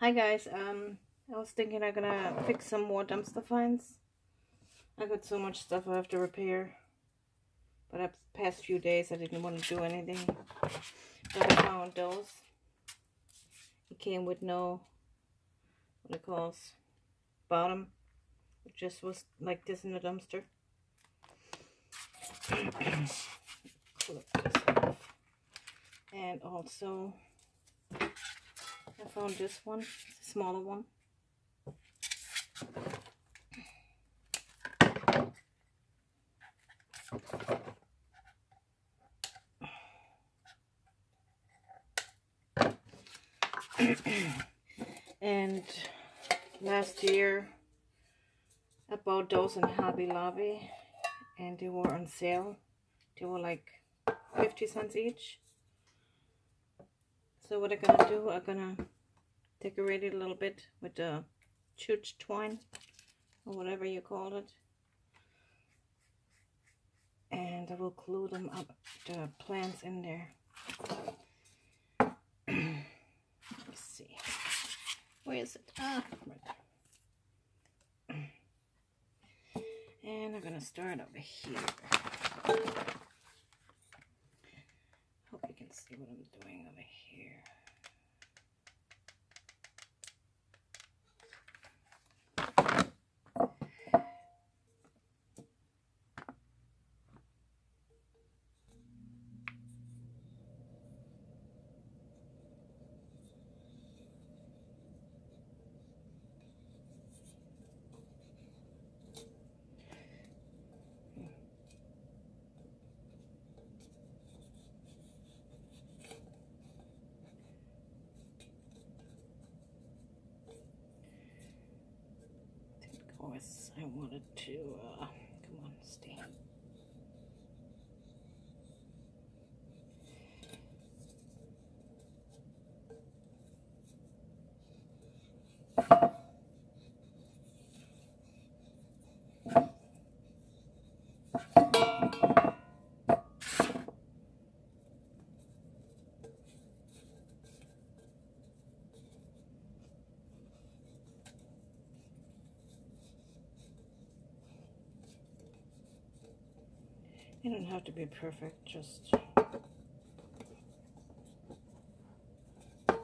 Hi guys, I was thinking I'm gonna fix some more dumpster finds. I got so much stuff I have to repair, but the past few days I didn't want to do anything. So I found those. It came with no, what it calls, bottom. It just was like this in the dumpster. Flip this off. And also, I found this one, it's a smaller one. And last year I bought those in Hobby Lobby and they were on sale. They were like 50 cents each. So what I'm gonna do, I'm gonna decorate it a little bit with the church twine or whatever you call it. And I will glue them up, the plants in there. Let's see. Where is it? Ah, right there. And I'm gonna start over here. Hope you can see what I'm doing over here. Of course, I wanted to, come on, stay. You don't have to be perfect, just but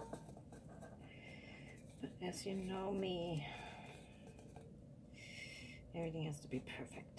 as you know me, everything has to be perfect.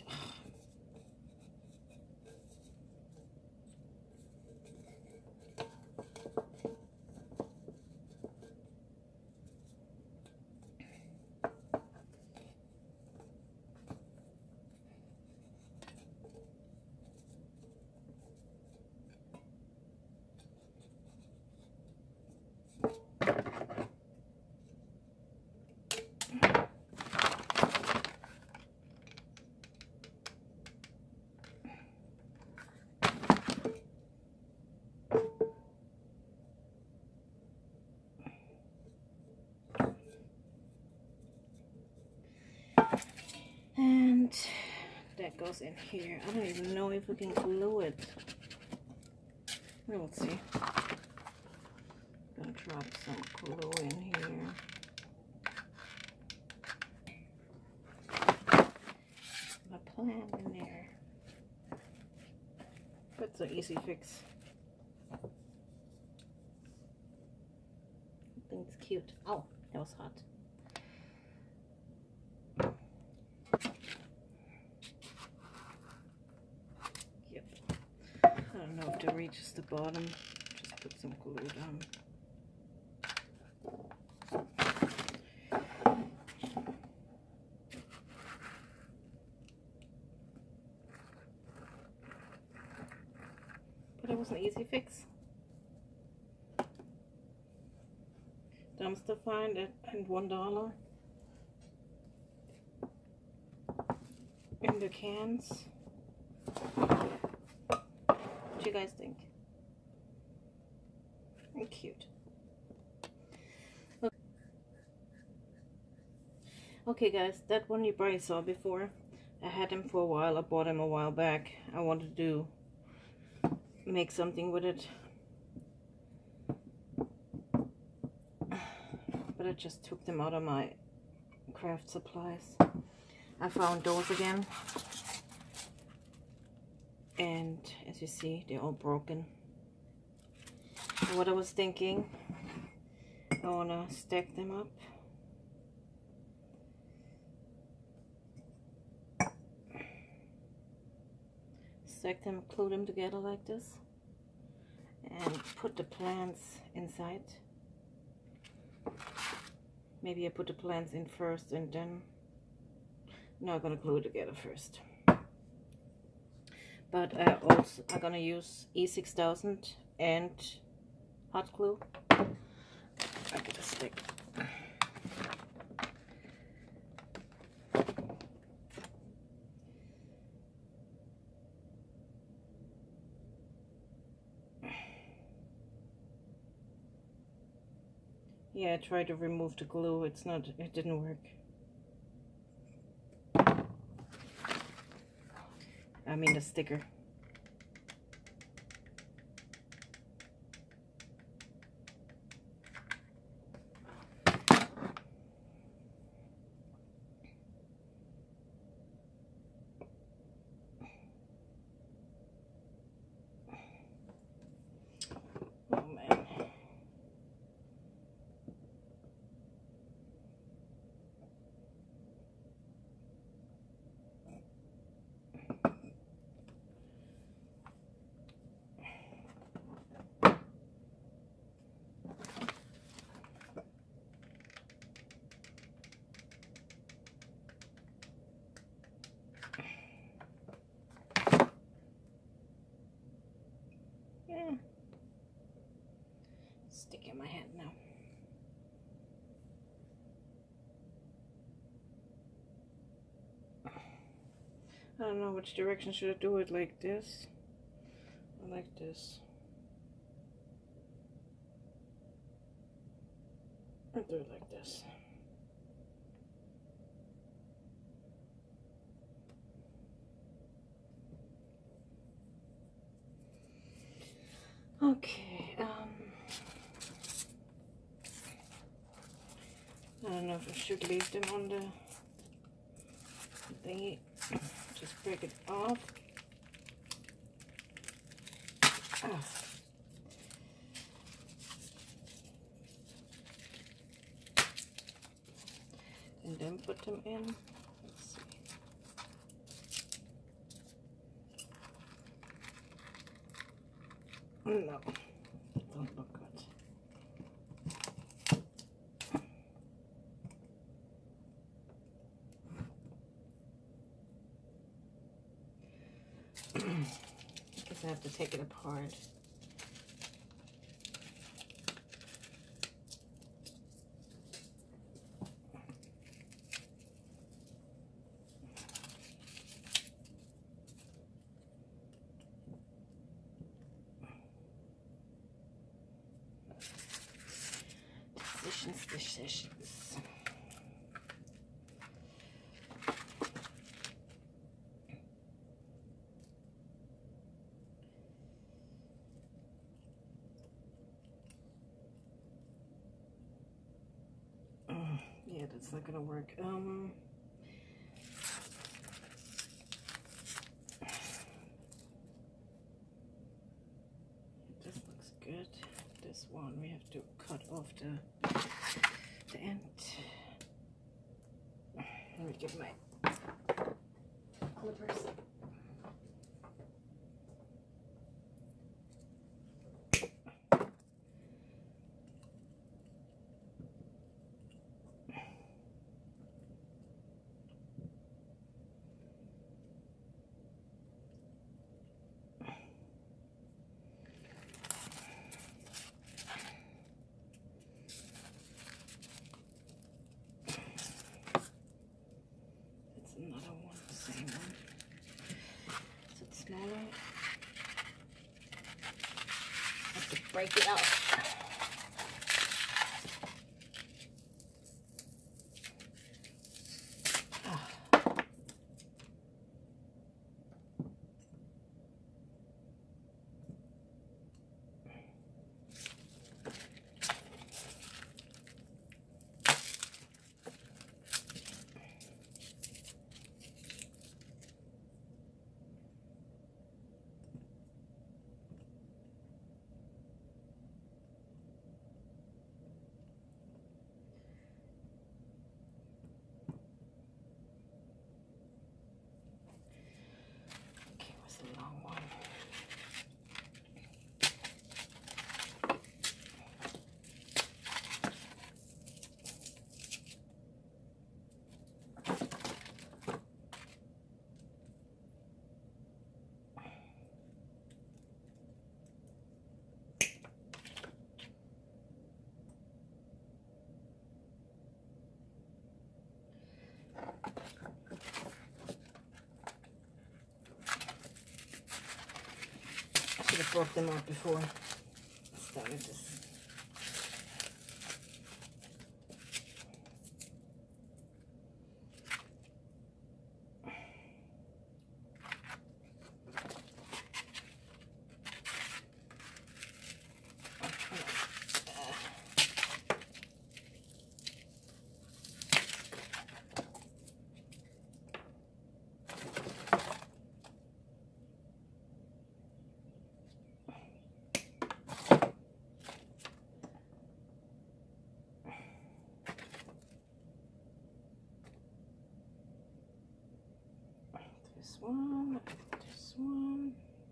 And that goes in here. I don't even know if we can glue it. We'll see. Gonna drop some glue in here. A plant in there. That's an easy fix. I think it's cute. Oh, that was hot. Yep. I don't know if it reaches the bottom. Just put some glue down. But it was an easy fix. Dumpster find and $1 in the cans. What do you guys think? They're cute. Okay guys, that one you probably saw before. I had him for a while. I bought him a while back. I wanted to make something with it. But but I just took them out of my craft supplies. I found those again, and as you see, they're all broken. So what I was thinking, I want to stack them up. Stack them, glue them together like this, and put the plants inside. Maybe I put the plants in first and then, no, I'm gonna glue it together first. But I'm gonna use E6000 and hot glue. I get a stick. Yeah, I tried to remove the glue. It didn't work. I mean the sticker. Oh man. Yeah. Stick in my hand now. I don't know which direction should I do it, like this or like this. Or do it like this. Okay, I don't know if I should leave them on the thingy. Just break it off. Ah. And then put them in. Let's see. No, don't look good. Guess I have to take it apart. Decisions. Yeah, that's not gonna work. This looks good. This one we have to cut off the end. Let me get my clippers. Another one, same one. Is it smaller? I have to break it out. should have brought them out before I started this. This one, this one.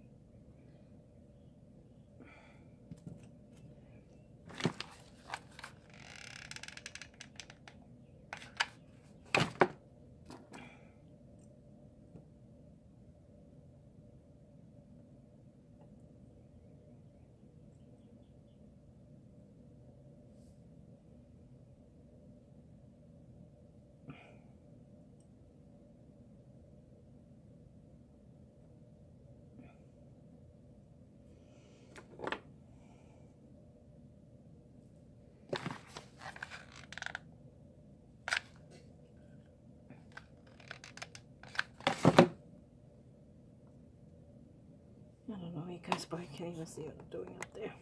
I don't know, you guys, but I can't even see what I'm doing up there.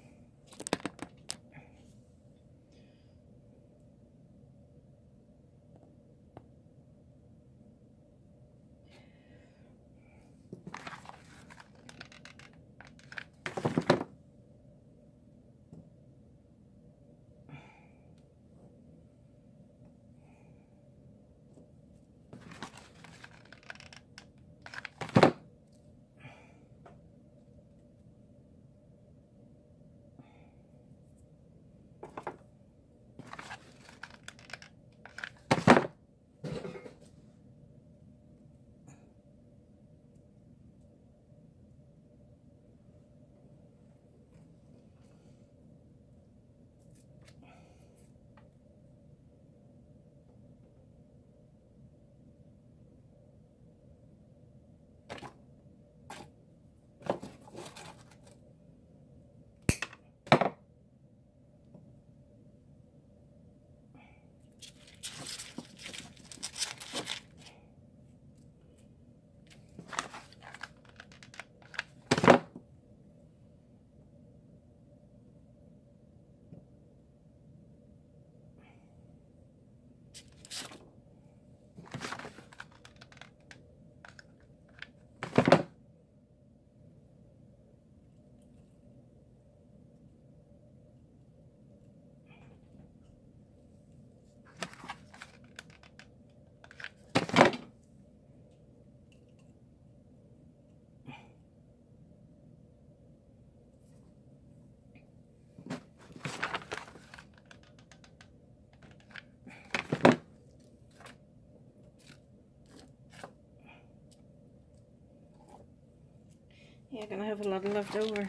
Yeah, gonna have a lot left over.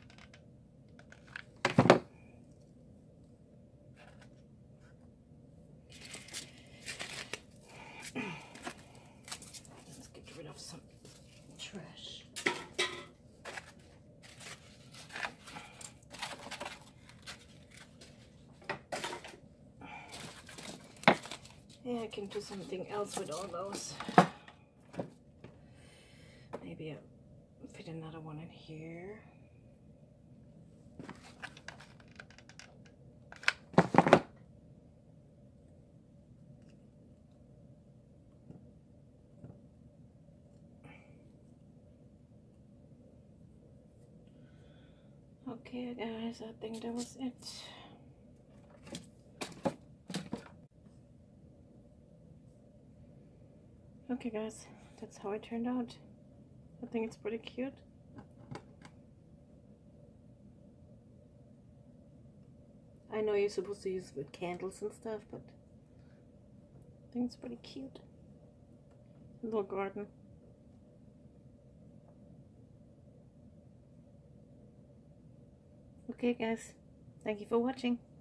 Let's get rid of some trash. Yeah, I can do something else with all those. Maybe I'll fit another one in here. Okay, guys, I think that was it. Okay, guys, that's how it turned out. I think it's pretty cute. I know you're supposed to use it with candles and stuff, but I think it's pretty cute. A little garden. Okay, guys, thank you for watching.